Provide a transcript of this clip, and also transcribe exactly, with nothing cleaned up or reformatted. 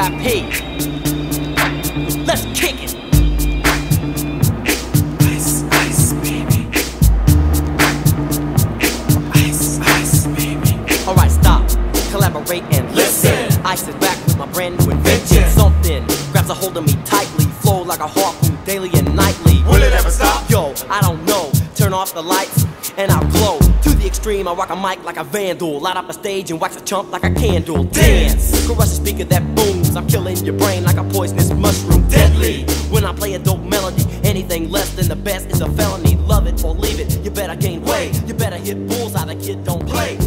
I P. Let's kick it. Ice, ice, baby. Ice, ice, baby. Alright, stop, collaborate and listen. Ice is back with my brand new invention. Something grabs a hold of me tightly, flow like a harpoon daily and nightly. Will it ever stop? Yo, I don't know. Turn off the lights and I'll glow. To the extreme, I rock a mic like a vandal. Light up a stage and wax a chump like a candle. Dance, crush a speaker that booms. I'm killing your brain like a poisonous mushroom. Deadly, when I play a dope melody. Anything less than the best is a felony. Love it or leave it, you better gain weight. You better hit bullseye, the kid don't play.